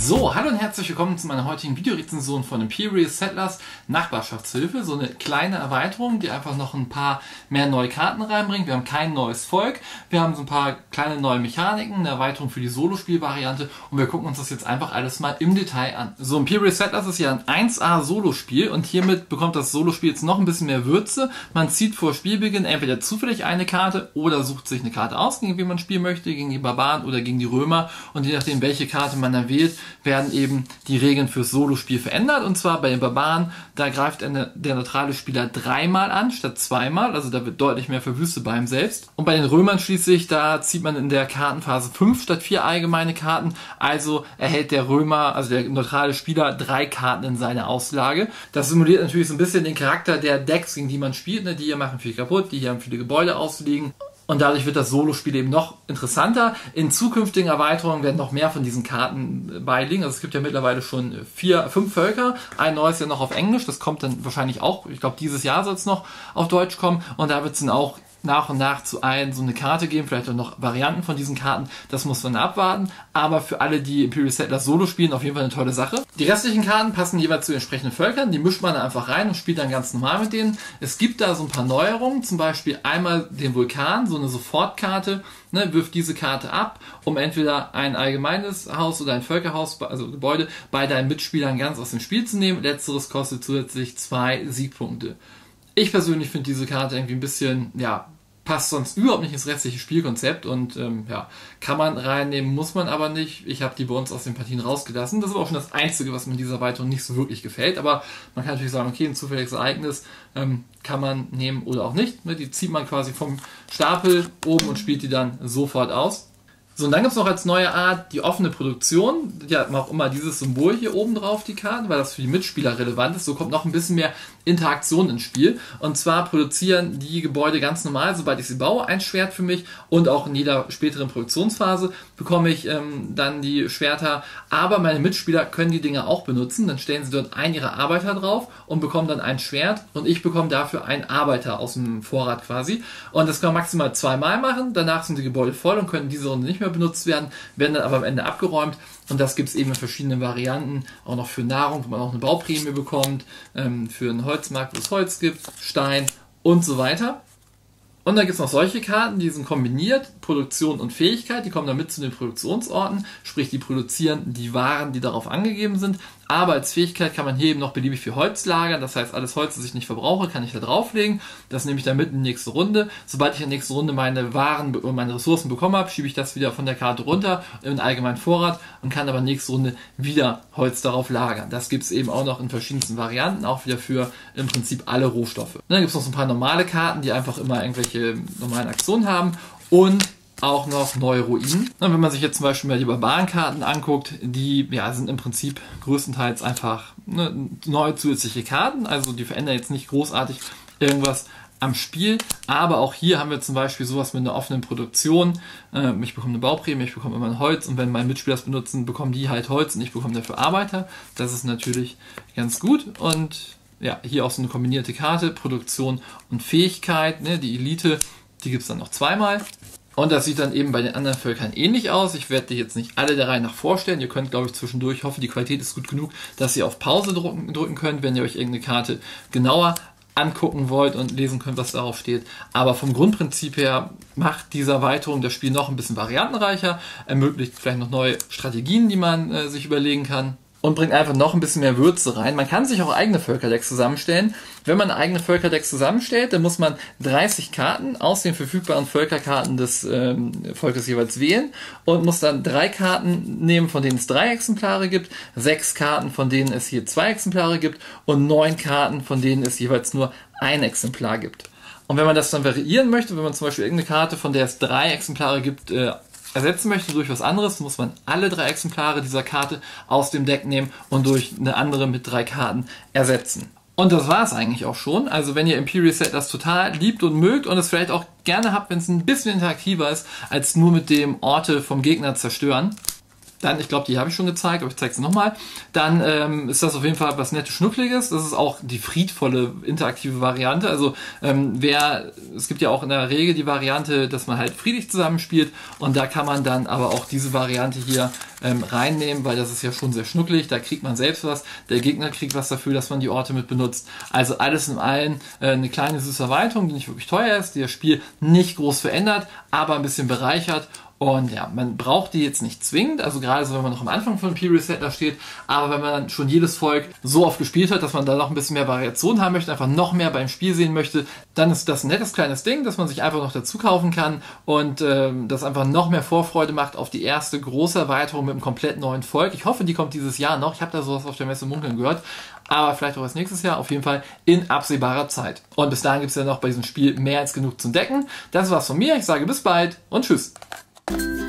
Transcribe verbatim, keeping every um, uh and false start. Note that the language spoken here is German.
So, hallo und herzlich willkommen zu meiner heutigen Videorezension von Imperial Settlers Nachbarschaftshilfe. So eine kleine Erweiterung, die einfach noch ein paar mehr neue Karten reinbringt. Wir haben kein neues Volk, wir haben so ein paar kleine neue Mechaniken, eine Erweiterung für die Solospielvariante und wir gucken uns das jetzt einfach alles mal im Detail an. So, Imperial Settlers ist ja ein eins A Solospiel und hiermit bekommt das Solospiel jetzt noch ein bisschen mehr Würze. Man zieht vor Spielbeginn entweder zufällig eine Karte oder sucht sich eine Karte aus, gegen wen man spielen möchte, gegen die Barbaren oder gegen die Römer, und je nachdem, welche Karte man dann wählt, werden eben die Regeln fürs Solospiel verändert. Und zwar bei den Barbaren, da greift eine, der neutrale Spieler dreimal an statt zweimal, also da wird deutlich mehr verwüstet bei ihm selbst. Und bei den Römern schließlich, da zieht man in der Kartenphase fünf statt vier allgemeine Karten, also erhält der Römer, also der neutrale Spieler, drei Karten in seiner Auslage. Das simuliert natürlich so ein bisschen den Charakter der Decks, gegen die man spielt, ne? Die hier machen viel kaputt, die hier haben viele Gebäude ausliegen. Und dadurch wird das Solospiel eben noch interessanter. In zukünftigen Erweiterungen werden noch mehr von diesen Karten beiliegen. Also es gibt ja mittlerweile schon vier, fünf Völker. Ein neues ja noch auf Englisch. Das kommt dann wahrscheinlich auch, ich glaube dieses Jahr soll es noch auf Deutsch kommen. Und da wird es dann auch nach und nach zu allen so eine Karte geben, vielleicht auch noch Varianten von diesen Karten, das muss man abwarten, aber für alle, die Imperial Settlers Solo spielen, auf jeden Fall eine tolle Sache. Die restlichen Karten passen jeweils zu den entsprechenden Völkern, die mischt man dann einfach rein und spielt dann ganz normal mit denen. Es gibt da so ein paar Neuerungen, zum Beispiel einmal den Vulkan, so eine Sofortkarte, ne, wirft diese Karte ab, um entweder ein allgemeines Haus oder ein Völkerhaus, also Gebäude, bei deinen Mitspielern ganz aus dem Spiel zu nehmen. Letzteres kostet zusätzlich zwei Siegpunkte. Ich persönlich finde diese Karte irgendwie ein bisschen, ja, passt sonst überhaupt nicht ins restliche Spielkonzept und ähm, ja, kann man reinnehmen, muss man aber nicht. Ich habe die bei uns aus den Partien rausgelassen. Das ist auch schon das Einzige, was mir in dieser Erweiterung nicht so wirklich gefällt, aber man kann natürlich sagen, okay, ein zufälliges Ereignis ähm, kann man nehmen oder auch nicht. Ne? Die zieht man quasi vom Stapel oben und spielt die dann sofort aus. So, und dann gibt es noch als neue Art die offene Produktion. Die hat auch immer dieses Symbol hier oben drauf, die Karte, weil das für die Mitspieler relevant ist. So kommt noch ein bisschen mehr Interaktion ins Spiel. Und zwar produzieren die Gebäude ganz normal, sobald ich sie baue, ein Schwert für mich. Und auch in jeder späteren Produktionsphase bekomme ich ähm, dann die Schwerter. Aber meine Mitspieler können die Dinge auch benutzen. Dann stellen sie dort einen ihrer Arbeiter drauf und bekommen dann ein Schwert. Und ich bekomme dafür einen Arbeiter aus dem Vorrat quasi. Und das kann man maximal zweimal machen. Danach sind die Gebäude voll und können diese Runde nicht mehr benutzt werden, werden dann aber am Ende abgeräumt, und das gibt es eben in verschiedenen Varianten, auch noch für Nahrung, wo man auch eine Bauprämie bekommt, ähm, für einen Holzmarkt, wo es Holz gibt, Stein und so weiter. Und dann gibt es noch solche Karten, die sind kombiniert, Produktion und Fähigkeit, die kommen dann mit zu den Produktionsorten, sprich die produzieren die Waren, die darauf angegeben sind, aber als Fähigkeit kann man hier eben noch beliebig viel Holz lagern, das heißt alles Holz, das ich nicht verbrauche, kann ich da drauflegen, das nehme ich dann mit in die nächste Runde. Sobald ich in der nächsten Runde meine Waren und meine Ressourcen bekommen habe, schiebe ich das wieder von der Karte runter in den allgemeinen Vorrat und kann aber nächste Runde wieder Holz darauf lagern. Das gibt es eben auch noch in verschiedensten Varianten, auch wieder für im Prinzip alle Rohstoffe. Und dann gibt es noch so ein paar normale Karten, die einfach immer irgendwelche normalen Aktionen haben, und auch noch neue Ruinen. Und wenn man sich jetzt zum Beispiel mal die Barbarenkarten anguckt, die ja, sind im Prinzip größtenteils einfach ne, neue zusätzliche Karten, also die verändern jetzt nicht großartig irgendwas am Spiel, aber auch hier haben wir zum Beispiel sowas mit einer offenen Produktion. Ähm, ich bekomme eine Bauprämie, ich bekomme immer ein Holz, und wenn meine Mitspieler das benutzen, bekommen die halt Holz und ich bekomme dafür Arbeiter. Das ist natürlich ganz gut. Und ja, hier auch so eine kombinierte Karte, Produktion und Fähigkeit, ne, die Elite, die gibt es dann noch zweimal. Und das sieht dann eben bei den anderen Völkern ähnlich aus. Ich werde dir jetzt nicht alle der Reihe nach vorstellen. Ihr könnt, glaube ich, zwischendurch, ich hoffe, die Qualität ist gut genug, dass ihr auf Pause drücken, drücken könnt, wenn ihr euch irgendeine Karte genauer angucken wollt und lesen könnt, was darauf steht. Aber vom Grundprinzip her macht diese Erweiterung das Spiel noch ein bisschen variantenreicher, ermöglicht vielleicht noch neue Strategien, die man äh, sich überlegen kann, und bringt einfach noch ein bisschen mehr Würze rein. Man kann sich auch eigene Völkerdecks zusammenstellen. Wenn man eigene Völkerdecks zusammenstellt, dann muss man dreißig Karten aus den verfügbaren Völkerkarten des ähm, Volkes jeweils wählen und muss dann drei Karten nehmen, von denen es drei Exemplare gibt, sechs Karten, von denen es hier zwei Exemplare gibt, und neun Karten, von denen es jeweils nur ein Exemplar gibt. Und wenn man das dann variieren möchte, wenn man zum Beispiel irgendeine Karte, von der es drei Exemplare gibt, äh, ersetzen möchte durch was anderes, muss man alle drei Exemplare dieser Karte aus dem Deck nehmen und durch eine andere mit drei Karten ersetzen. Und das war es eigentlich auch schon. Also wenn ihr Imperial Settlers total liebt und mögt und es vielleicht auch gerne habt, wenn es ein bisschen interaktiver ist, als nur mit dem Orte vom Gegner zerstören, dann, ich glaube, die habe ich schon gezeigt, aber ich zeige sie nochmal. Dann ähm, ist das auf jeden Fall was Nettes, Schnuckliges. Das ist auch die friedvolle, interaktive Variante. Also ähm, wer, es gibt ja auch in der Regel die Variante, dass man halt friedlich zusammenspielt und da kann man dann aber auch diese Variante hier ähm, reinnehmen, weil das ist ja schon sehr schnucklig. Da kriegt man selbst was, der Gegner kriegt was dafür, dass man die Orte mit benutzt. Also alles in allem äh, eine kleine süße Erweiterung, die nicht wirklich teuer ist, die das Spiel nicht groß verändert, aber ein bisschen bereichert. Und ja, man braucht die jetzt nicht zwingend, also gerade so, wenn man noch am Anfang von Imperial Settlers steht, aber wenn man dann schon jedes Volk so oft gespielt hat, dass man da noch ein bisschen mehr Variation haben möchte, einfach noch mehr beim Spiel sehen möchte, dann ist das ein nettes kleines Ding, das man sich einfach noch dazu kaufen kann und ähm, das einfach noch mehr Vorfreude macht auf die erste große Erweiterung mit einem komplett neuen Volk. Ich hoffe, die kommt dieses Jahr noch, ich habe da sowas auf der Messe munkeln gehört, aber vielleicht auch erst nächstes Jahr, auf jeden Fall in absehbarer Zeit. Und bis dahin gibt es ja noch bei diesem Spiel mehr als genug zu entdecken. Das war's von mir, ich sage bis bald und tschüss. Thank you.